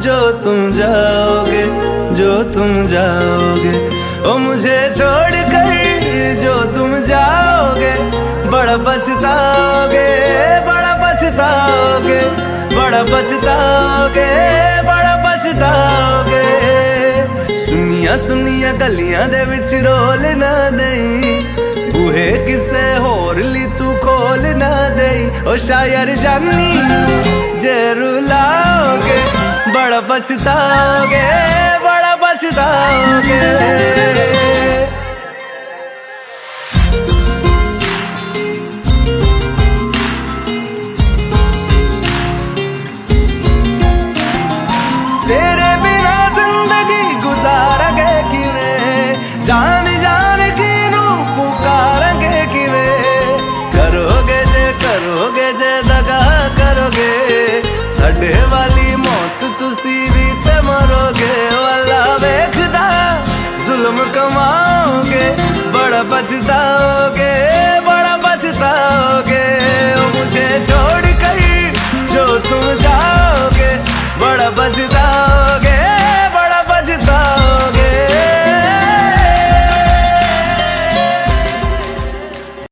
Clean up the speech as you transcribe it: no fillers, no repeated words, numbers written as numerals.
जो तुम जाओगे, जो तुम जाओगे। ओ मुझे छोड़ कर जो तुम जाओगे, बड़ा पछताओगे, बड़ा पछताओगे, बड़ा पछताओगे, बड़ा पछताओगे। सुनिया सुनिया गलियां दे विच रोल ना दई, बूहे किसे होर ली तू खोल ना दई। ओ शायर जानी जे रुलाओगे, बड़ा पछताओगे, बड़ा पछताओगे। तेरे बिना जिंदगी गुजारांगे किवें, जान जान की नू पुकारांगे किवें। करोगे जे दगा करोगे, साडे वाली मौत तुसी भी ते मरोगे। वाला वेखदा जुल्म कमाओगे, बड़ा पछताओगे, बड़ा पछताओगे। ओ मुझे छोड़ कर जो तुम जाओ